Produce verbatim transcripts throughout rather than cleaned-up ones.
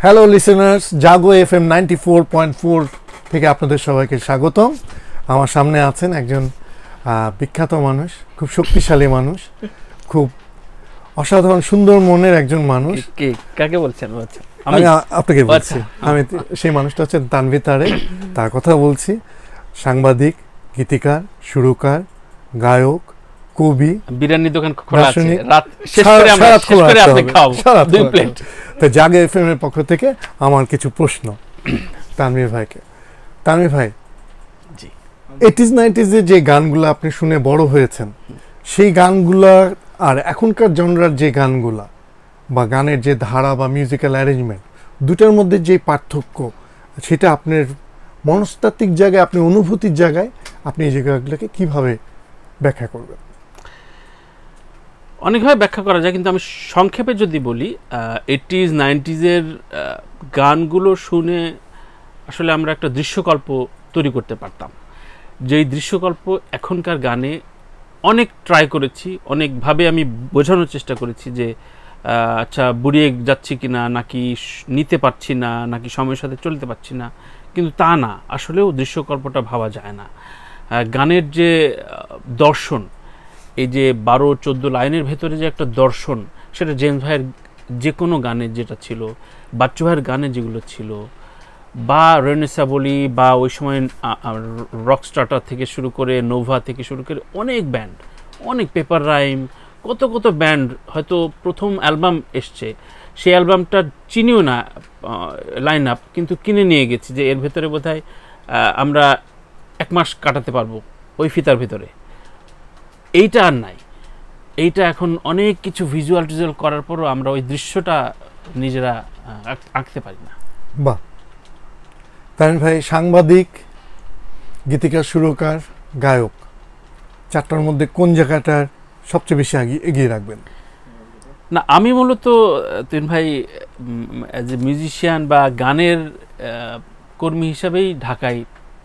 Hello listeners, Jago F M ninety four point four থেকে আপনাদের সবাইকে স্বাগতম। আমার সামনে আছেন একজন বিখ্যাত মানুষ, খুব শক্তিশালী মানুষ, খুব অসাধারণ সুন্দর মনের একজন মানুষ। কে কাকে বলছেন? আমি আপনাকে বলছি, আমি সেই মানুষটা হচ্ছেন তানভীর তারেক। তার কথা বলছি। সাংবাদিক, গীতিকার, সুরকার, গায়ক, কবি। বিরিয়ানি দোকান খোলা আছে, রাত শেষ করে আমরা শেষ করে আপনি খাওয়াবো দুই প্লেট। তো জাগো এফ এম এর পক্ষ থেকে আমার কিছু প্রশ্ন তানভীর ভাইকে। তানভীর ভাই, জি, এইটিজ নাইনটিজে যে গানগুলো আপনি শুনে বড় হয়েছেন, সেই গানগুলা আর এখনকার জনরার যে গানগুলা বা গানের যে ধারা বা মিউজিক্যাল অ্যারেঞ্জমেন্ট, দুটার মধ্যে যে পার্থক্য, সেটা আপনার মনস্তাত্ত্বিক জায়গায়, আপনি অনুভূতির জায়গায় আপনি এই জায়গাগুলোকে কীভাবে ব্যাখ্যা করবেন? অনেকভাবে ব্যাখ্যা করা যায়, কিন্তু আমি সংক্ষেপে যদি বলি, এইটিজ নাইনটিজের গানগুলো শুনে আসলে আমরা একটা দৃশ্যকল্প তৈরি করতে পারতাম। যেই দৃশ্যকল্প এখনকার গানে অনেক ট্রাই করেছি, অনেকভাবে আমি বোঝানোর চেষ্টা করেছি যে আচ্ছা বুড়িয়ে যাচ্ছি কি না, নাকি নিতে পারছি না, নাকি সময়ের সাথে চলতে পারছি না, কিন্তু তা না, আসলেও দৃশ্যকল্পটা ভাবা যায় না। গানের যে দর্শন, এই যে বারো চোদ্দো লাইনের ভেতরে যে একটা দর্শন, সেটা জেমস ভাইয়ের যে কোনো গানে যেটা ছিল, বাচ্চু ভাইয়ের গানে যেগুলো ছিল, বা রেনেসা বলি, বা ওই সময় রকস্টার্টার থেকে শুরু করে, নোভা থেকে শুরু করে অনেক ব্যান্ড, অনেক পেপার রাইম, কত কত ব্যান্ড হয়তো প্রথম অ্যালবাম এসছে, সেই অ্যালবামটা চিনিও না লাইন আপ, কিন্তু কিনে নিয়ে গেছি যে এর ভেতরে বোধহয় আমরা এক মাস কাটাতে পারবো ওই ফিতার ভেতরে। এইটা আর নাই। এইটা এখন অনেক কিছু ভিজুয়াল টিজুয়াল করার পরও আমরা ওই দৃশ্যটা নিজেরা আঁকতে পারি না। বাহ। তানভীর ভাই, সাংবাদিক, গীতিকার, সুরকার, গায়ক, চারটার মধ্যে কোন জায়গাটার সবচেয়ে বেশি এগিয়ে রাখবেন? না, আমি মূলত তুহিন ভাই অ্যাজ এ মিউজিশিয়ান বা গানের কর্মী হিসাবেই ঢাকায়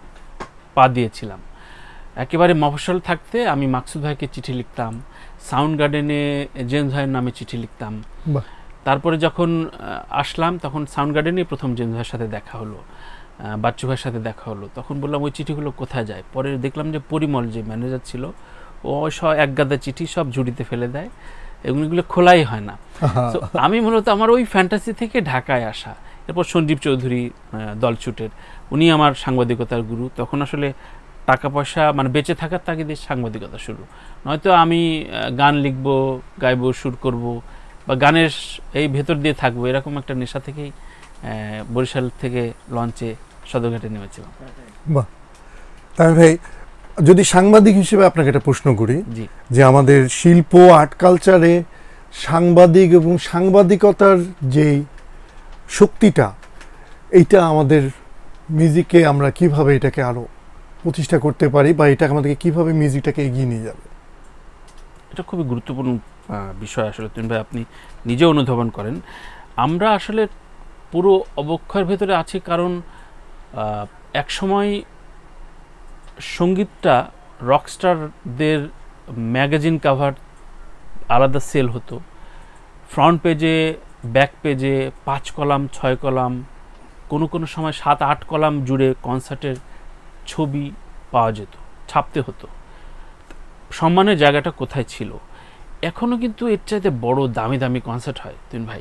পা দিয়েছিলাম। একেবারে মফস্বল থাকতে আমি মাকসুদ ভাইকে চিঠি লিখতাম, সাউন্ড গার্ডেনে জেমস ভাইয়ের নামে চিঠি লিখতাম। তারপরে যখন আসলাম তখন সাউন্ড গার্ডেনে প্রথম জেমস ভাইয়ের সাথে দেখা হলো, বাচ্চু ভাইয়ের সাথে দেখা হলো। তখন বললাম ওই চিঠিগুলো কোথায় যায়? পরে দেখলাম যে পরিমল যে ম্যানেজার ছিল, ও সব এক গাদা চিঠি সব ঝুড়িতে ফেলে দেয়, এগুলো খোলাই হয় না। তো আমি মূলত আমার ওই ফ্যান্টাসি থেকে ঢাকায় আসা। এরপর সঞ্জীব চৌধুরী দলছুটের, উনি আমার সাংবাদিকতার গুরু। তখন আসলে টাকা পয়সা মানে বেঁচে থাকার তাগিদে সাংবাদিকতা শুরু, নয়তো আমি গান লিখবো, গাইবো, সুর করব, বা গানের এই ভেতর দিয়ে থাকবো, এরকম একটা নেশা থেকেই বরিশাল থেকে লঞ্চে সদরঘাটে নেমেছিলাম। বাহ। তাই ভাই, যদি সাংবাদিক হিসেবে আপনাকে একটা প্রশ্ন করি, যে আমাদের শিল্প আর্ট কালচারে সাংবাদিক এবং সাংবাদিকতার যে শক্তিটা, এইটা আমাদের মিউজিকে আমরা কিভাবে এটাকে আরো প্রতিষ্ঠা করতে পারি, বা এটা আমাদেরকে কিভাবে মিউজিকটাকে এগিয়ে নিয়ে যাবে? এটা খুবই গুরুত্বপূর্ণ বিষয় আসলে তুমি ভাই, আপনি নিজে অনুধাবন করেন। আমরা আসলে পুরো অবক্ষয়ের ভেতরে আছি, কারণ এক সময় সঙ্গীতটা রকস্টারদের ম্যাগাজিন কাভার আলাদা সেল হতো, ফ্রন্ট পেজে, ব্যাক পেজে পাঁচ কলাম, ছয় কলাম, কোনো কোনো সময় সাত আট কলাম জুড়ে কনসার্টের ছবি পাওয়া যেত, ছাপতে হতো। সম্মানের জায়গাটা কোথায় ছিল? এখনও কিন্তু এর চাইতে বড় দামি দামি কনসার্ট হয় তুই ভাই,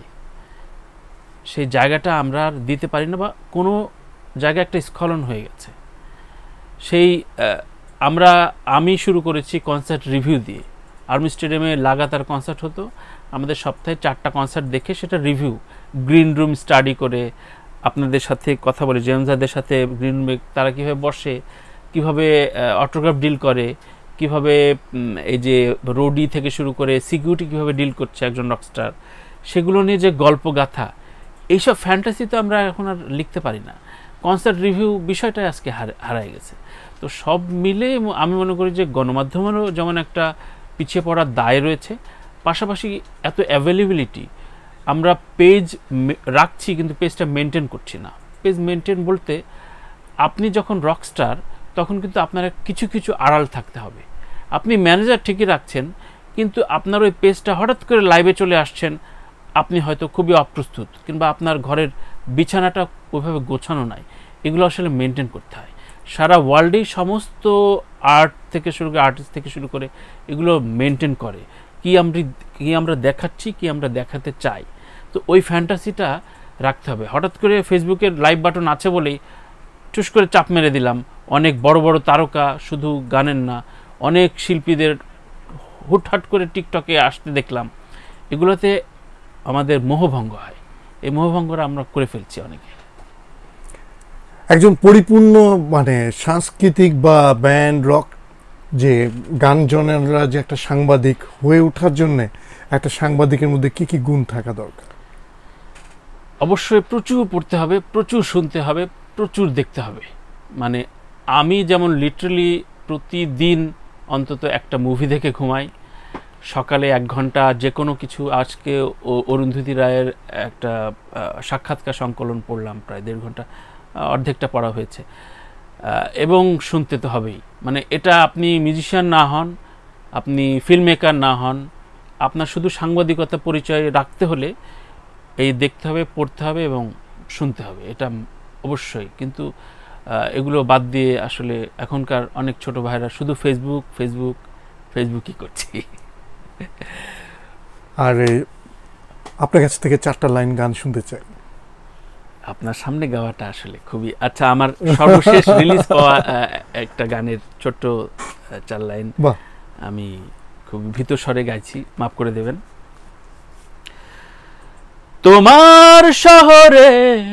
সেই জায়গাটা আমরা আর দিতে পারি না, বা কোনো জায়গায় একটা স্খলন হয়ে গেছে। সেই আমরা আমি শুরু করেছি কনসার্ট রিভিউ দিয়ে। আর্মি স্টেডিয়ামে লাগাতার কনসার্ট হতো, আমাদের সপ্তাহে চারটা কনসার্ট দেখে সেটা রিভিউ, গ্রিন রুম স্টাডি করে আপনাদের সাথে কথা বলে, জেমসদের সাথে গ্রিন রুমে তারা কীভাবে বসে, কীভাবে অটোগ্রাফ ডিল করে, কিভাবে এই যে রোডি থেকে শুরু করে সিকিউরিটি কীভাবে ডিল করছে একজন রকস্টার, সেগুলো নিয়ে যে গল্প গাথা, এইসব ফ্যান্টাসি তো আমরা এখন আর লিখতে পারি না। কনসার্ট রিভিউ বিষয়টাই আজকে হারায় গেছে। তো সব মিলে আমি মনে করি যে গণমাধ্যমেরও যেমন একটা পিছিয়ে পড়ার দায় রয়েছে, পাশাপাশি এত অ্যাভেলেবিলিটি, আমরা পেজ রাখছি কিন্তু পেজটা মেনটেন করছি না। পেজ মেনটেন বলতে, আপনি যখন রকস্টার তখন কিন্তু আপনার কিছু কিছু আড়াল থাকতে হবে। আপনি ম্যানেজার ঠিকই রাখছেন, কিন্তু আপনার ওই পেজটা হঠাৎ করে লাইভে চলে আসছেন, আপনি হয়তো খুবই অপ্রস্তুত কিংবা আপনার ঘরের বিছানাটা ওইভাবে গোছানো নাই, এগুলো আসলে মেনটেন করতে হয়। সারা ওয়ার্ল্ডেই সমস্ত আর্ট থেকে শুরু করে আর্টিস্ট থেকে শুরু করে এগুলো মেনটেন করে কি আমরা কি আমরা দেখাচ্ছি, কি আমরা দেখাতে চাই। তো ওই ফ্যান্টাসিটা রাখতে হবে। হঠাৎ করে ফেসবুকের লাইভ বাটন আছে বলেই টুস করে চাপ মেরে দিলাম, অনেক বড় বড় তারকা, শুধু গানের না অনেক শিল্পীদের হুটহাট করে টিকটকে আসতে দেখলাম, এগুলোতে আমাদের মোহভঙ্গ হয়। এই মোহভঙ্গটা আমরা করে ফেলছি অনেকে। একজন পরিপূর্ণ মানে সাংস্কৃতিক বা ব্যান্ড রক যে গান জনেরা যে একটা সাংবাদিক হয়ে ওঠার জন্য একটা সাংবাদিকের মধ্যে কি কি গুণ থাকা দরকার? অবশ্যই প্রচুর পড়তে হবে, প্রচুর শুনতে হবে, প্রচুর দেখতে হবে। মানে আমি যেমন লিটারালি প্রতিদিন অন্তত একটা মুভি দেখে ঘুমাই, সকালে এক ঘন্টা যে কোনো কিছু, আজকে অরুন্ধতী রায়ের একটা সাক্ষাৎকার সংকলন পড়লাম, প্রায় দেড় ঘন্টা, অর্ধেকটা পড়া হয়েছে, এবং শুনতে তো হবেই। মানে এটা আপনি মিউজিশিয়ান না হন, আপনি ফিল্ম মেকার না হন, আপনার শুধু সাংবাদিকতা পরিচয় রাখতে হলে এই দেখতে হবে, পড়তে হবে এবং শুনতে হবে, এটা অবশ্যই। কিন্তু এগুলো বাদ দিয়ে আসলে এখনকার অনেক ছোট ভাইরা শুধু ফেসবুক ফেসবুক ফেসবুকই করছি। আর আপনার কাছ থেকে চারটা লাইন গান শুনতে চাই। আপনার সামনে গাওয়াটা আসলে খুবই আচ্ছা। আমার সর্বশেষ রিলিজ পাওয়া একটা গানের ছোট্ট চার লাইন আমি খুব ভীত স্বরে গাইছি, মাফ করে দেবেন। তোমার শহরে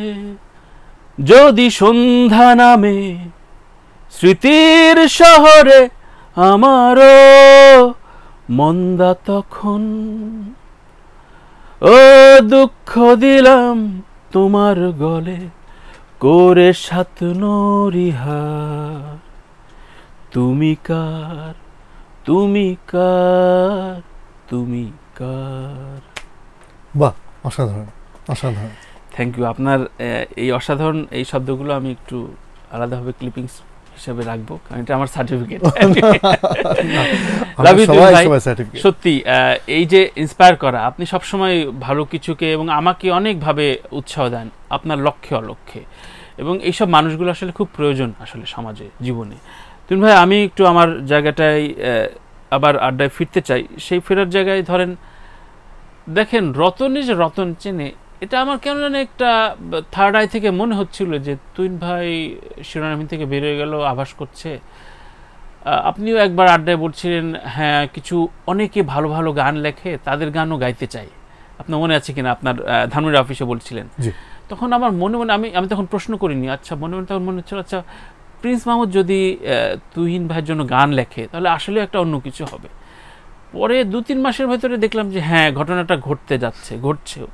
যদি সন্ধ্যা নামে, স্মৃতির শহরে আমারও মন্দা তখন, ও দুঃখ দিলাম তোমার গলে করে সাত নরিহার, তুমি কার তুমি কার তুমি কার। বাহ, অসাধারণ অসাধারণ। Thank you. আপনার এই অসাধারণ এই শব্দগুলো আমি একটু আলাদাভাবে ক্লিপিংস হিসাবে রাখবো, কারণ এটা আমার সার্টিফিকেট। সত্যি এই যে ইন্সপায়ার করা, আপনি সবসময় ভালো কিছুকে এবং আমাকে অনেকভাবে উৎসাহ দেন আপনার লক্ষ্যে অলক্ষ্যে, এবং এইসব মানুষগুলো আসলে খুব প্রয়োজন আসলে সমাজে, জীবনে। তুমি ভাই, আমি একটু আমার জায়গাটায় আবার আড্ডায় ফিরতে চাই। সেই ফেরার জায়গায় ধরেন দেখেন, রতনে যে রতন চেনে, এটা আমার কেন জানি একটা থার্ড আই থেকে মনে হচ্ছিল যে তুহিন ভাই শিরোনামহীন থেকে বেরিয়ে গেল, আভাস করছে। আপনিও একবার আড্ডায় বলছিলেন, হ্যাঁ কিছু অনেকে ভালো ভালো গান লেখে, তাদের গানও গাইতে চাই। আপনার মনে আছে কিনা, আপনার ধানমন্ডি অফিসে বলছিলেন। তখন আমার মনে মনে আমি আমি তখন প্রশ্ন করিনি, আচ্ছা মনে মনে তখন মনে হচ্ছিল, আচ্ছা প্রিন্স মাহমুদ যদি তুহিন ভাইয়ের জন্য গান লেখে তাহলে আসলে একটা অন্য কিছু হবে। পরে দু তিন মাসের ভেতরে দেখলাম যে হ্যাঁ, ঘটনাটা ঘটতে যাচ্ছে, ঘটছেও।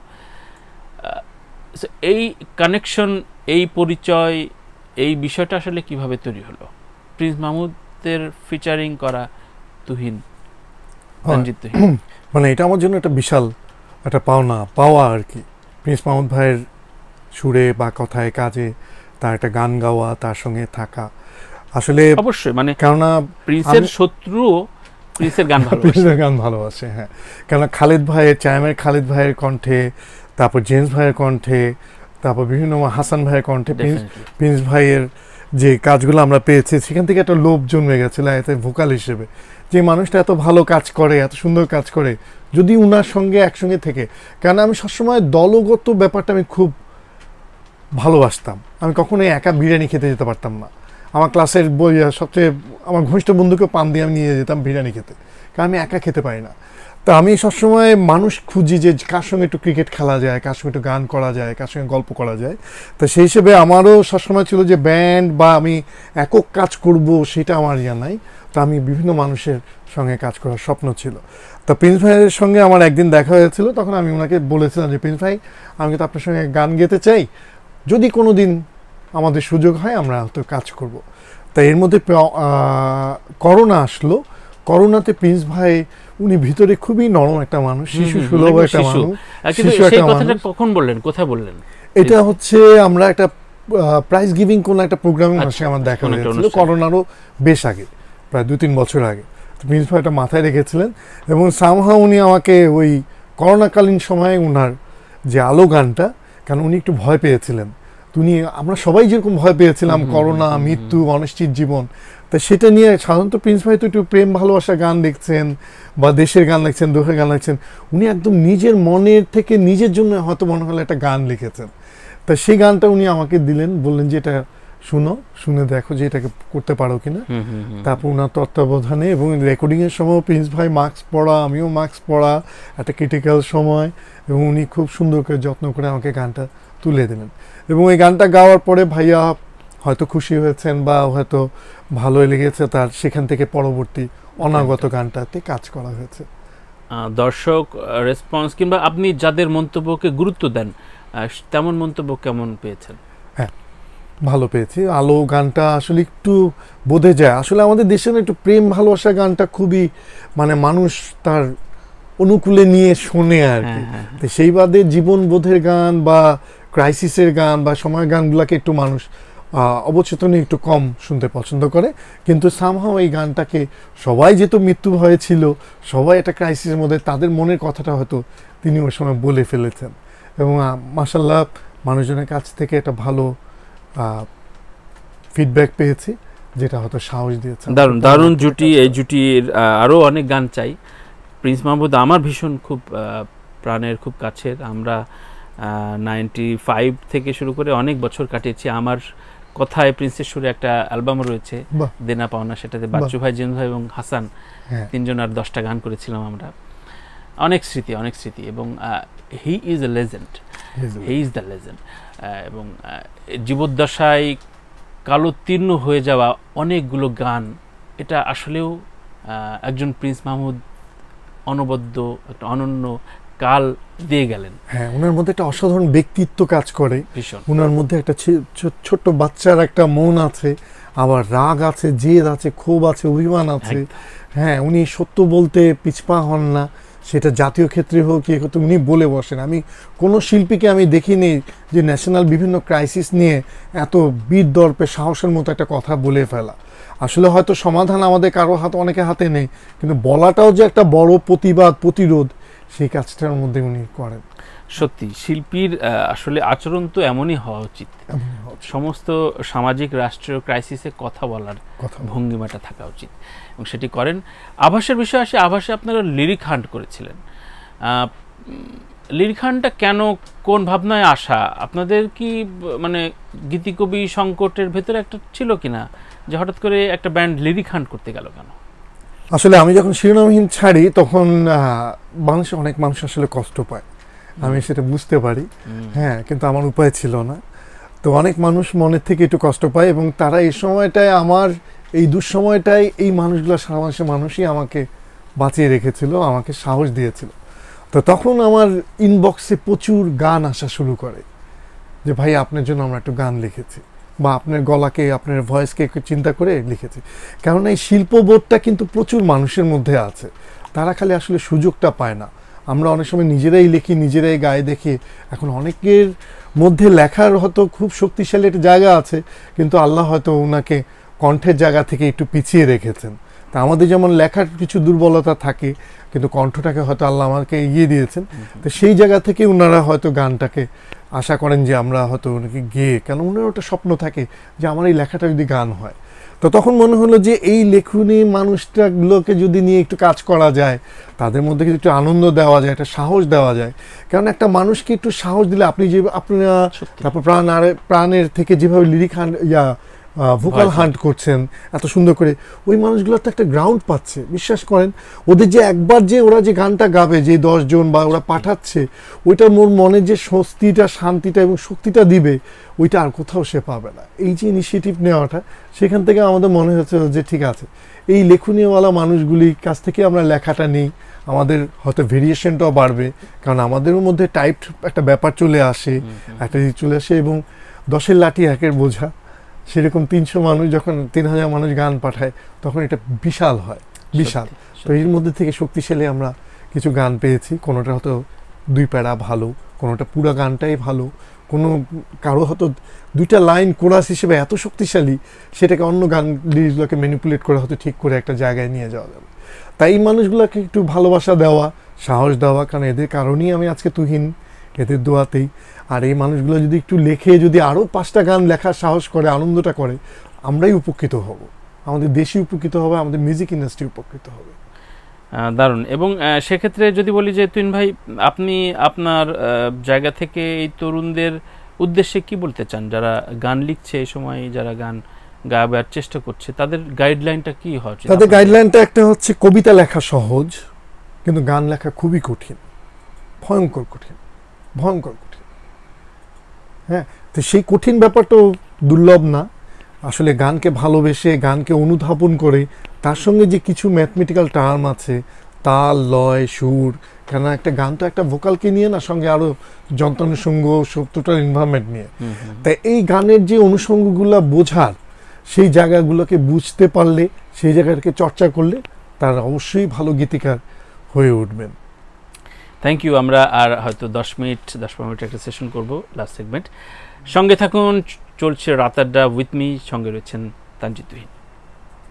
এই কানেকশন, এই পরিচয়, এই বিষয়টা আসলে কিভাবে তৈরি হলো? প্রিন্স মাহমুদের ফিচারিং করা তুহিন, তানজির তুহিন, মানে এটা আমার জন্য একটা বিশাল একটা পাওনা পাওয়া আর কি। প্রিন্স মাহমুদ ভাইয়ের সুরে বা কথায় কাজে তার একটা গান গাওয়া, তার সঙ্গে থাকা, আসলে অবশ্যই মানে কেননা প্রিন্সের শত্রু প্রিন্সের গান ভালোবাসে, প্রিন্সের গান ভালোবাসে। হ্যাঁ, কেননা খালিদ ভাইয়ের, চায়ামের খালিদ ভাইয়ের কণ্ঠে, তারপর জেমস ভাইয়ের কণ্ঠে, তারপর বিভিন্ন হাসান ভাইয়ের কণ্ঠে, প্রিন্স ভাইয়ের যে কাজগুলো আমরা পেয়েছি, সেখান থেকে একটা লোভ জন্মে গেছিল এতে ভোকাল হিসেবে, যে মানুষটা এত ভালো কাজ করে, এত সুন্দর কাজ করে, যদি উনার সঙ্গে একসঙ্গে থেকে। কারণ আমি সবসময় দলগত ব্যাপারটা আমি খুব ভালোবাসতাম। আমি কখনোই একা বিরিয়ানি খেতে যেতে পারতাম না। আমার ক্লাসের বই সবচেয়ে আমার ঘনিষ্ঠ বন্ধুকে পান দিয়ে আমি নিয়ে যেতাম বিরিয়ানি খেতে, কারণ আমি একা খেতে পারি না। তো আমি সবসময় মানুষ খুঁজি যে কার সঙ্গে একটু ক্রিকেট খেলা যায়, কার সঙ্গে একটু গান করা যায়, কার সঙ্গে গল্প করা যায়। তো সেই হিসেবে আমারও সবসময় ছিল যে ব্যান্ড বা আমি একক কাজ করব, সেটা আমার ইয়া নাই। তো আমি বিভিন্ন মানুষের সঙ্গে কাজ করার স্বপ্ন ছিল। তো প্রিন্স ভাইয়ের সঙ্গে আমার একদিন দেখা হয়েছিল, তখন আমি ওনাকে বলেছিলাম যে প্রিন্স ভাই, আমি তো আপনার সঙ্গে গান গেতে চাই, যদি কোনো দিন আমাদের সুযোগ হয় আমরা হয়তো কাজ করব। তাই এর মধ্যে করোনা আসলো। করোনাতে প্রিন্স ভাই, উনি ভিতরে খুবই নরম একটা মানুষ, শিশু সুলভ একটা মানুষ। কখন বললেন, কোথায় বললেন? এটা হচ্ছে আমরা একটা প্রাইজ গিভিং কোন একটা প্রোগ্রামে মাসে আমার দেখা হয়েছিল, করোনারও বেশ আগে, প্রায় দু তিন বছর আগে। প্রিন্স ভাই এটা মাথায় রেখেছিলেন এবং সামহাও উনি আমাকে ওই করোনাকালীন সময়ে ওনার যে আলো গানটা, কারণ উনি একটু ভয় পেয়েছিলেন, উনি আমরা সবাই যেরকম ভয় পেয়েছিলাম করোনা, মৃত্যু, অনিশ্চিত জীবন, তা সেটা নিয়ে সাধারণত প্রিন্স ভাই তো একটু প্রেম ভালোবাসার গান লিখছেন বা দেশের গান লিখছেন, দোহের গান লিখছেন, উনি একদম নিজের মনের থেকে নিজের জন্য হয়তো মনে হলো একটা গান লিখেছেন। তা সেই গানটা উনি আমাকে দিলেন, বললেন যে এটা শুনো, শুনে দেখো যে এটাকে করতে পারো কিনা। তারপর ওনার তত্ত্বাবধানে এবং রেকর্ডিংয়ের সময় প্রিন্স ভাই মাস্ক পরা, আমিও মাস্ক পরা, একটা ক্রিটিক্যাল সময়, এবং উনি খুব সুন্দর করে যত্ন করে আমাকে গানটা তুলে দিলেন। এবং এই গানটা গাওয়ার পরে ভাইয়া হয়তো খুশি হয়েছেন বা হয়তো ভালোই লেগেছে তার, সেখান থেকে পরবর্তী অনাগত গানটাতে কাজ করা হয়েছে। দর্শক রেসপন্স কিংবা আপনি যাদের মন্তব্যকে গুরুত্ব দেন তেমন মন্তব্য কেমন পেয়েছেন? হ্যাঁ, ভালো পেয়েছি। আলো গানটা আসলে একটু বোঝে যায়, আসলে আমাদের দেশে একটু প্রেম ভালোবাসা গানটা খুবই মানে মানুষ তার অনুকূলে নিয়ে শোনে আর কি। তো সেই বাদে জীবন বোধের গান বা ক্রাইসিসের গান বা সময়ের গানগুলোকে একটু মানুষ অবচেতনে একটু কম শুনতে পছন্দ করে। কিন্তু সামহাও এই গানটাকে সবাই যেহেতু মৃত্যু ভয়ে ছিল, সবাই একটা ক্রাইসিসের মধ্যে, তাদের মনের কথাটা হয়তো তিনি ওই সময় বলে ফেলেছেন, এবং মাশাআল্লাহ মানুষজনের কাছ থেকে একটা ভালো ফিডব্যাক পেয়েছি, যেটা হয়তো সাহস দিয়েছে। দারুণ দারুণ জুটি। এই জুটির আরও অনেক গান চাই। প্রিন্স মাহমুদ আমার ভীষণ খুব প্রাণের, খুব কাছের। আমরা নাইনটি ফাইভ থেকে শুরু করে অনেক বছর কাটিয়েছি। আমার কথায় প্রিন্সের সুরে একটা অ্যালবাম রয়েছে দেনা পাওনা, সেটাতে বাচ্চু ভাই, জিন ভাই এবং হাসান তিনজন আর দশটা গান করেছিলাম আমরা। অনেক স্মৃতি, অনেক স্মৃতি। এবং he is a legend, he is the legend. এবং জীবদ্দশায় কালোত্তীর্ণ হয়ে যাওয়া অনেকগুলো গান, এটা আসলেও একজন প্রিন্স মাহমুদ অনবদ্য একটা অনন্য কাল দিয়ে গেলেন। হ্যাঁ, ওনার মধ্যে একটা অসাধারণ ব্যক্তিত্ব কাজ করে, ওনার মধ্যে একটা ছোট্ট বাচ্চার একটা মন আছে, আবার রাগ আছে, জেদ আছে, ক্ষোভ আছে, অভিমান আছে। হ্যাঁ, উনি সত্য বলতে পিছপা হন না, সেটা জাতীয় ক্ষেত্রে হোক কি হতো, উনি বলে বসেন। আমি কোনো শিল্পীকে আমি দেখিনি যে ন্যাশনাল বিভিন্ন ক্রাইসিস নিয়ে এত বীর দর্পে সাহসের মতো একটা কথা বলে ফেলা। আসলে হয়তো সমাধান আমাদের কারো হাতে, অনেকের হাতে নেই, কিন্তু বলাটাও যে একটা বড় প্রতিবাদ, প্রতিরোধ, সেই কাজটার মধ্যে উনি করেন। সত্যি শিল্পীর আসলে আচরণ তো এমনই হওয়া উচিত, সমস্ত সামাজিক রাষ্ট্রীয় ক্রাইসিসে কথা বলার ভঙ্গিমাটা থাকা উচিত, এবং সেটি করেন। আভাসের বিষয়ে আসে, আভাসে আপনারা লিরিক হান্ট করেছিলেন। লিরিক হান্টটা কেন, কোন ভাবনায় আসা? আপনাদের কি মানে গীতিকবি সংকটের ভেতরে একটা ছিল কিনা যে হঠাৎ করে একটা ব্যান্ড লিরিক হান্ট করতে গেল কেন? আসলে আমি যখন শিরোনামহীন ছাড়ি তখন মানুষ, অনেক মানুষ আসলে কষ্ট পায়, আমি সেটা বুঝতে পারি। হ্যাঁ, কিন্তু আমার উপায় ছিল না। তো অনেক মানুষ মনের থেকে একটু কষ্ট পায়, এবং তারা এই সময়টায়, আমার এই দুঃসময়টায় এই মানুষগুলো, সারা মানুষের মানুষই আমাকে বাঁচিয়ে রেখেছিল, আমাকে সাহস দিয়েছিল। তো তখন আমার ইনবক্সে প্রচুর গান আসা শুরু করে যে ভাই আপনার জন্য আমরা একটু গান লিখেছি, বা আপনার গলাকে, আপনার ভয়েসকে একটু চিন্তা করে লিখেছি। কারণ এই শিল্পবোধটা কিন্তু প্রচুর মানুষের মধ্যে আছে, তারা খালি আসলে সুযোগটা পায় না। আমরা অনেক সময় নিজেরাই লিখি, নিজেরাই গায়ে দেখি। এখন অনেকের মধ্যে লেখার হয়তো খুব শক্তিশালী একটা জায়গা আছে, কিন্তু আল্লাহ হয়তো ওনাকে কণ্ঠের জায়গা থেকে একটু পিছিয়ে রেখেছেন। তা আমাদের যেমন লেখার কিছু দুর্বলতা থাকে, কিন্তু কণ্ঠটাকে হয়তো আল্লাহ আমাকে এগিয়ে দিয়েছেন। তো সেই জায়গা থেকে ওনারা হয়তো গানটাকে আশা করেন যে আমরা হয়তো ওনাকে গেয়ে, কেন ওনার একটা স্বপ্ন থাকে যে আমার এই লেখাটা যদি গান হয়। তো তখন মনে হলো যে এই লেখনী মানুষটাগুলোকে যদি নিয়ে একটু কাজ করা যায়, তাদের মধ্যে কিন্তু একটু আনন্দ দেওয়া যায়, একটা সাহস দেওয়া যায়। কারণ একটা মানুষকে একটু সাহস দিলে, আপনি যে আপনারা তারপর প্রাণ আর প্রাণের থেকে যেভাবে লিরিক হান্ট ইয়া ভোকাল হান্ট করছেন এত সুন্দর করে, ওই মানুষগুলো তো একটা গ্রাউন্ড পাচ্ছে। বিশ্বাস করেন, ওদের যে একবার যে ওরা যে গানটা গাবে, যে দশজন বা ওরা পাঠাচ্ছে, ওইটা মোর মনে যে স্বস্তিটা, শান্তিটা এবং শক্তিটা দিবে, ওইটা আর কোথাও সে পাবে না। এই যে ইনিশিয়েটিভ নেওয়াটা, সেখান থেকে আমাদের মনে হচ্ছে যে ঠিক আছে, এই লেখনীওয়ালা মানুষগুলির কাছ থেকে আমরা লেখাটা নিই, আমাদের হয়তো ভেরিয়েশনটাও বাড়বে। কারণ আমাদেরও মধ্যে টাইপ একটা ব্যাপার চলে আসে, একটা চলে আসে, এবং দশের লাঠি একের বোঝা, সেরকম তিনশো মানুষ যখন তিন হাজার মানুষ গান পাঠায়, তখন এটা বিশাল হয়, বিশাল। তো এর মধ্যে থেকে শক্তিশালী আমরা কিছু গান পেয়েছি। কোনোটা হয়তো দুই প্যারা ভালো, কোনোটা পুরো গানটাই ভালো, কোনো কারো হয়তো দুইটা লাইন কোরাস হিসেবে এত শক্তিশালী, সেটাকে অন্য গান লিরিক্সগুলোকে ম্যানিপুলেট করে হয়তো ঠিক করে একটা জায়গায় নিয়ে যাওয়া যাবে। তাই এই মানুষগুলোকে একটু ভালোবাসা দেওয়া, সাহস দেওয়া, কারণ এদের কারণেই আমি আজকে তুহিন, এদের দোয়াতেই। আর এই মানুষগুলো যদি একটু লেখে, যদি আরও পাঁচটা গান লেখার সাহস করে, আনন্দটা করে, আমরাই উপকৃত হব, আমাদের দেশই উপকৃত হবে, আমাদের মিউজিক ইন্ডাস্ট্রি উপকৃত হবে। দারুণ। এবং সেক্ষেত্রে যদি বলি যে তুহিন ভাই, আপনি আপনার জায়গা থেকে এই তরুণদের উদ্দেশ্যে কি বলতে চান, যারা গান লিখছে এই সময়, যারা গান গাবার চেষ্টা করছে, তাদের গাইডলাইনটা কি হয়? তাদের গাইডলাইনটা একটা হচ্ছে, কবিতা লেখা সহজ, কিন্তু গান লেখা খুবই কঠিন, ভয়ঙ্কর কঠিন, ভয়ঙ্কর কঠিন। হ্যাঁ, তো সেই কঠিন ব্যাপারটাও দুর্লভ না। আসলে গানকে ভালোবেসে, গানকে অনুধাবন করে, তার সঙ্গে যে কিছু ম্যাথমেটিক্যাল টার্ম আছে, তাল, লয়, সুর, কেন একটা গান তো একটা ভোকালকে নিয়ে না, সঙ্গে আরও যন্ত্রানুষঙ্গ, টোটাল এনভায়রনমেন্ট নিয়ে। তাই এই গানের যে অনুষঙ্গগুলো বোঝার, সেই জায়গাগুলোকে বুঝতে পারলে, সেই জায়গাটাকে চর্চা করলে, তার অবশ্যই ভালো গীতিকার হয়ে উঠবেন। Thank you. আমরা আর হয়তো দশ মিনিট দশ পনেরো মিনিট একটা সেশন করবো, লাস্ট সেগমেন্ট। সঙ্গে থাকুন, চলছে রাত আড্ডা উইথ মি, সঙ্গে রয়েছেন তানজির তুহিন।